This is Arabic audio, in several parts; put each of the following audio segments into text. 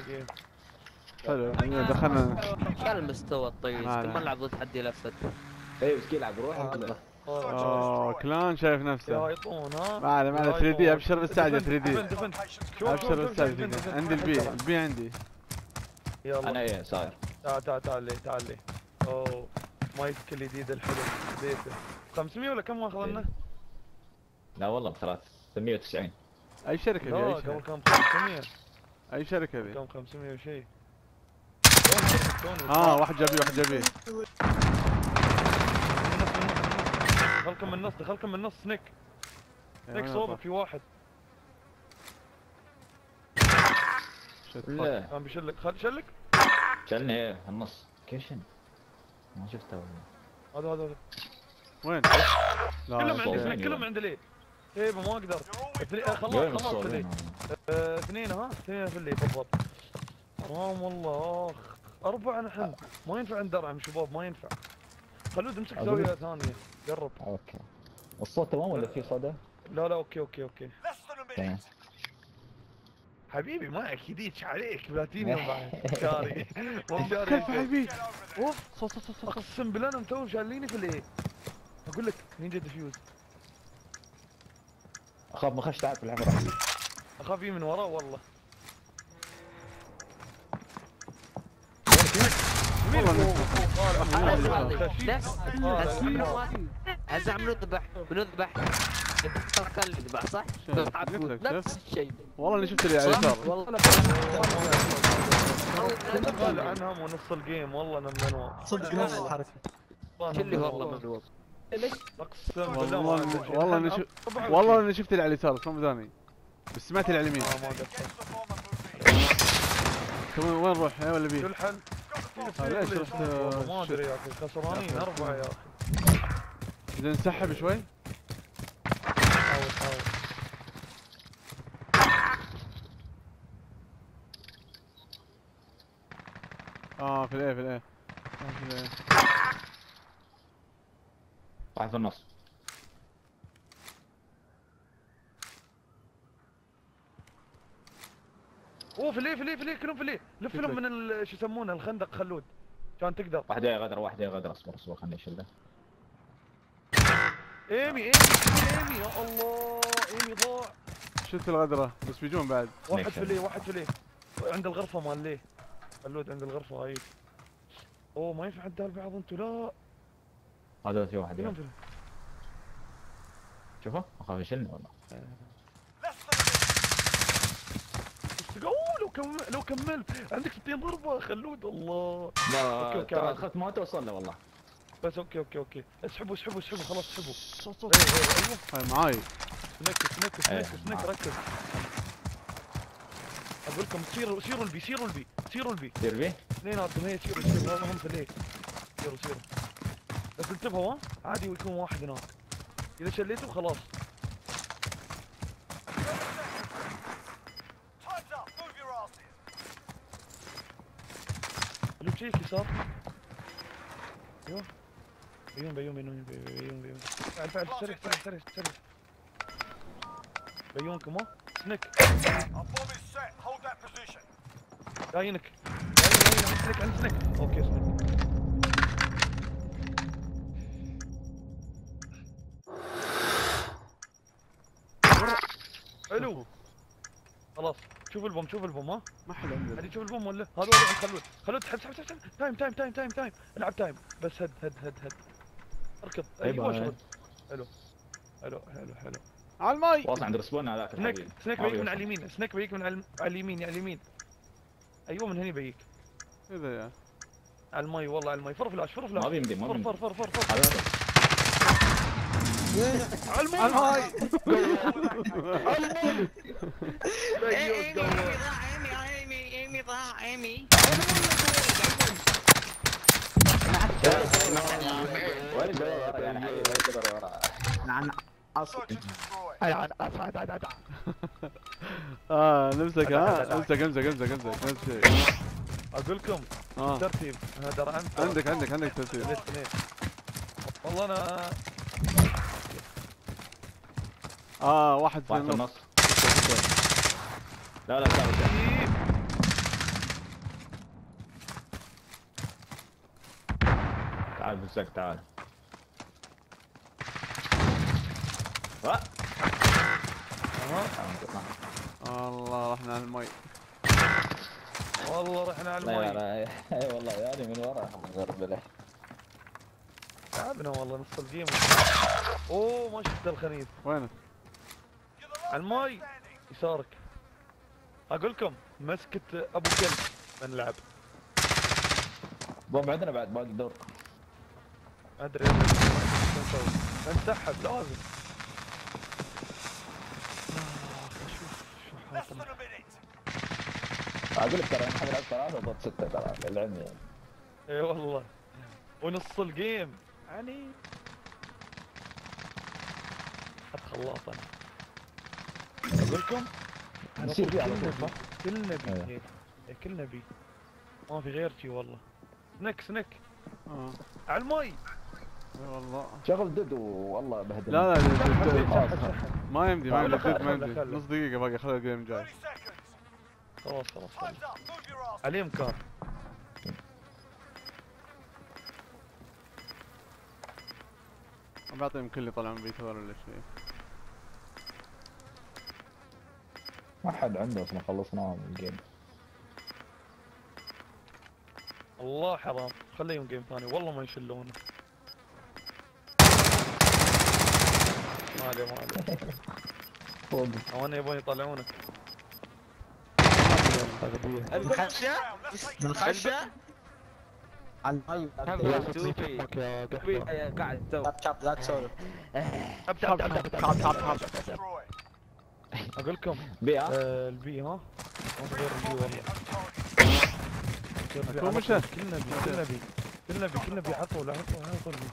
جيم. حلو دخلنا. شال المستوى الطيب كل ما نلعب ضد حد يلفت. ايوه بس يلعب روحه. كلان شايف نفسه. يطون ها. ما عليه 3 دي ابشر بالساعد يا 3 دي. دفن. ابشر بالساعد. عندي البي عندي. يلا انا ايه صاير؟ تعال لي. اوه مايك الجديد الحلو بديته 500 ولا كم اخذنا؟ لا والله بثلاث 690. اي شركه لا ذي؟ قبل كان 500. اي شركه ذي؟ كان 500 وشيء. واحد جابيه. دخلكم من النص سنيك صوبك في واحد. لا كان بيشلك شلك. شلني ايه النص كيف شن؟ ما شفته والله. هذا وين؟ كلهم عندي سنيك كلهم عندي ليه؟ ايه ما اقدر. خلاص اللي اثنين في اللي بالضبط. حرام والله اخ 4 نحن ما ينفع ندرعم شباب ما ينفع. خلود امسك زاوية ثانية جرب. اوكي. الصوت تمام ولا في صدى؟ لا اوكي. تمام. حبيبي ما اكيديتش عليك بلاتينيوم بعد شاري مو شاري كيف حبيبي؟ صوت اقسم بالله انا تو شاليني في الايه. اقول لك مين جد ديفيوز. اخاف ما خش تعب في العمر. اخاف من وراه والله. هزع بنذبح كان يذبح صح؟ نفس الشيء والله اني شفت اللي على اليسار. والله قال عنهم ونص الجيم والله انا منوع صدق نفس الحركه. اللي والله منوع. ليش؟ اقسم والله بالله والله اني شفت اللي على اليسار بس مو ثاني. بس سمعت اللي على اليمين. وين نروح ولا بي؟ شو الحل؟ ليش رحت؟ ما ادري يا اخي خسرانين 4 يا اخي. اذا نسحب شوي. حاول في الايه واحد في النص. اوه في ليه كلهم في ليه. لف لهم من شو يسمونه الخندق خلود كان تقدر. واحد يا غدر اصبر خليني اشيله. ايمي يا الله ايمي ضاع. شفت الغدرة بس بيجون بعد. واحد في ليه عند الغرفة مال ليه. خلود عند الغرفة هاي. اوه ما ينفع عدال بعض انتو لا. هذا في واحد شوفه اخاف يشيلني والله. لو كملت عندك 60 ضربة خلود الله. لا ترى اخذت ما توصل له والله. بس اوكي اسحبوا خلاص اسحبوا. صوت ايوه هاي معاي. سنيك ركز. اقول لكم سيروا البي. سير بي؟ اثنيناتهم هي سيروا والله هم في الليل. سيروا بس انتبهوا عادي ويكون واحد هناك. اذا شليتوا خلاص. اللي بشيك يسار. ايوه بيوم فعل سريع بيونكم سنيك جايينك عند سنيك اوكي سنيك حلو خلاص. شوف البوم ها ما حد عنده. هذه شوف البوم ولا هذا عند خلود حب تايم العب تايم بس هد اركض ايوه شرد. حلو على الماي. واصل عند الرسبون هذاك. سنيك بيجيك من على اليمين. سنيك بيجيك من على اليمين ايوه من هني بيجيك. كذا يا على الماي والله على الماي. فر فلاش ما بيمدي فر هذا على الماي ايمي ضاع ايمي. وين الدور يعني حبيبي وين الدور ورا؟ نعم نمسك امسك شيء. اقول لكم ترتيب هذا عندك ترتيب. والله انا واحد في النص. لا تعال بالزق تعال. الله رحنا على المي. والله رحنا على لا المي. اي والله يعني من ورا غربله. تعبنا والله نص الجيم. اوه ما شفت الخنيس. وينه؟ على المي يسارك. اقول لكم مسكت ابو كلب بنلعب. بوم عندنا بعد باقي دور. ادري شو نسوي؟ نسحب لازم. اشوف شو حاطنا. اقول لك ترى نحن نلعب 3 ضد 6 ترى العلم يعني. اي والله ونص الجيم يعني اتخلص انا. اقول لكم نصير فيه على طول صح؟ كلنا بي أيوه. هيك. كلنا بي ما في غير شي والله. سنك على المي. اي والله. شغل دد والله بهدل. لا لا سحب. ما يمدي ما يمدي خله، ما يمدي. خله. نص دقيقة باقي خلي الجيم جاي. خلاص عليه مكان. بعطيهم كل اللي طلع من بيت ولا شيء. ما حد عنده اصلا خلصناه من الجيم. الله حرام خليهم جيم ثاني والله ما يشلونه. ما عليه فوق. انا يبون يطلعونك. الخشة من خشة على المي قاعد شاب لا تسولف اقول لكم بي ها؟ البي ها ما في غير البي والله. أكون مشى. كلنا بي عطوا البي.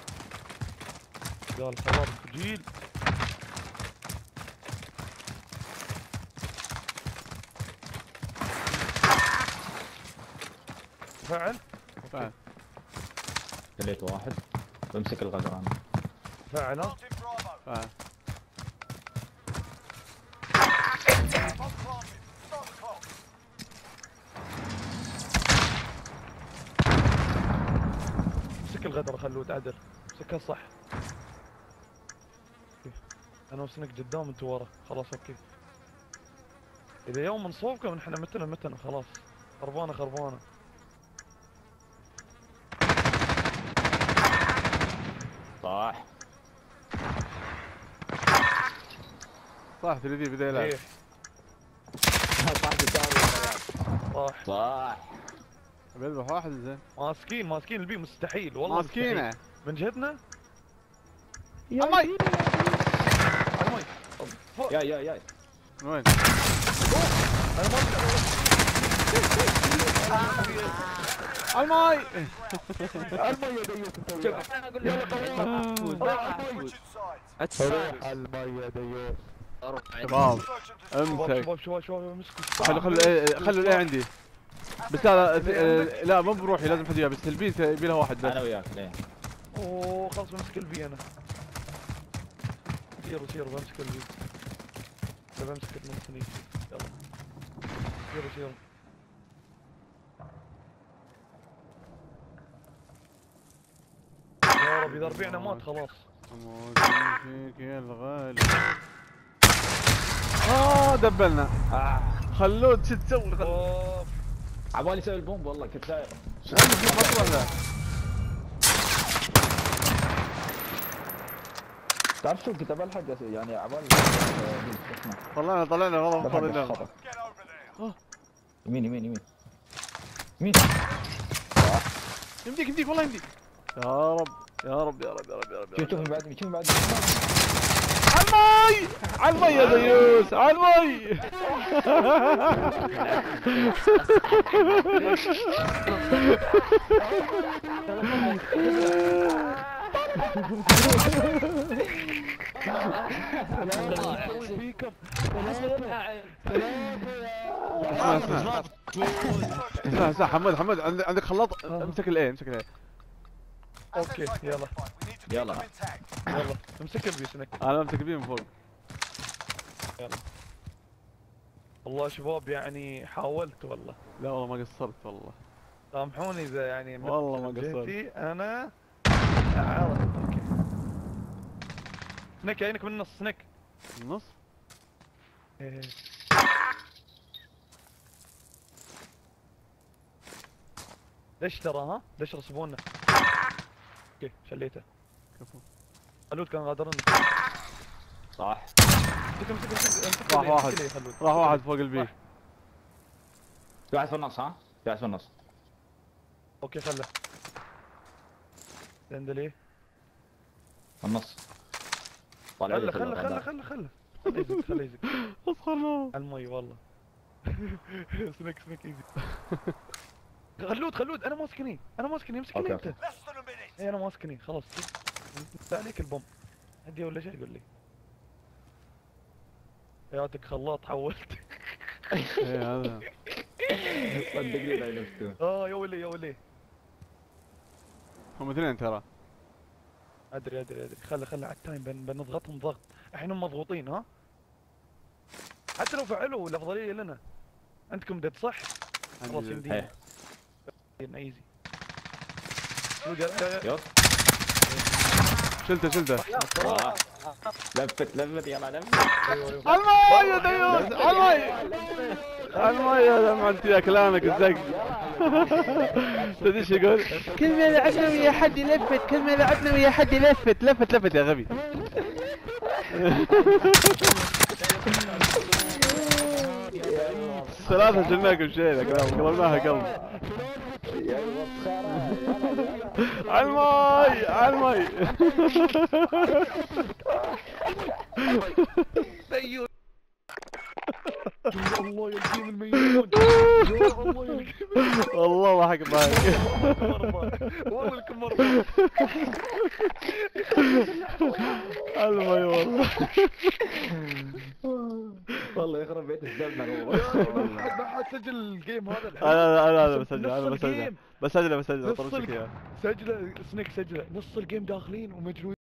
قال خلاص جيل. فعل فعل. خليت واحد بمسك الغدران. فعل ها فعل. مسك الغدر خلوه تعدل. مسكها صح. انا وسنك قدام انتوا ورا خلاص اوكي. اذا يوم نصوبكم نحن متنا خلاص. خربانه. صح صح 3 بدأ يلعب. إيه. صح صح. بيذبح واحد زين. ماسكين البي مستحيل والله. ماسكينه. مستحيل. من جهتنا المي. المي. يا وين؟ انا ما المي. المي يا ديوث. انا اقول لك روح المي يا ديوث. شباب امسك. شباب مسكوا. خلوا الاي عندي. بس لا مو بروحي لازم حد بس البي يبي لها واحد بس. انا وياك ليه؟ اوه خلاص بمسك البي انا. سيروا بمسك البي. بمسك النص نيجي يلا. سيروا. يا رب اذا ربيعنا مات خلاص. فيك يا الغالي. دبلنا. خلود شو تسوي؟ اوه عبالي اسوي البومب والله كنت ساير. اصلا تعرف شو كنت بلحق يعني عبالي طلعنا غلط بلحق فضلنا. الخطأ. يمين يمديك والله يمديك. يا رب. شوف من بعد على المي يا ديوس على المي. اسمع حمد عندك خلاط. امسك الايه. اوكي يلا امسك البي سنك. انا امسك البي من فوق. يلا والله شباب يعني حاولت والله. لا والله ما قصرت والله. سامحوني اذا يعني والله ما جهتي قصرت. انا عارف. اوكي سنيك عينك من النص سنيك. النص. إيه. ليش ترى ها؟ ليش رسبونا؟ اوكي شليته. كفو. خلود كان غادرنا. صح. امسك راح واحد. راح واحد فوق البي. في واحد في النص ها؟ في واحد في النص. اوكي خله. دندلي. النص. طالع لي خله خله يزق. اصخرنا. على المي والله. سنيك ايزي. خلود انا ماسكني امسكني أوكي. انت. اي انا ماسكني خلاص. انت عليك البوم. هدي ولا شيء قول لي. ياتك خلاط حولت. ايه هذا. صدقني لا نفسه. يا ولي. هم اثنين ترى. ادري خله على التايم بنضغطهم ضغط. الحين هم مضغوطين ها. حتى لو فعلوا الافضليه لنا. عندكم ديد صح؟ خلاص يمدينا. ايزي. يوه. شلته. لفت يلا لفت. الماي يا ديوس الماي يا لما انت يا كلامك الزق. تدري ايش يقول؟ كل ما لعبنا ويا حد يلفت لفت يا غبي. ثلاثة شلناكم شيء قلبناها قلب. عالماي الله يلقيم الميمون. والله ما حق معك. والله لكم مرة. عالماي والله. والله يخرب بيت الزلمه. ما حد سجل الجيم هذا الحين. انا بسجله. نص الجيم. بسجله اطرشك اياه. سجله نص الجيم داخلين ومجنون.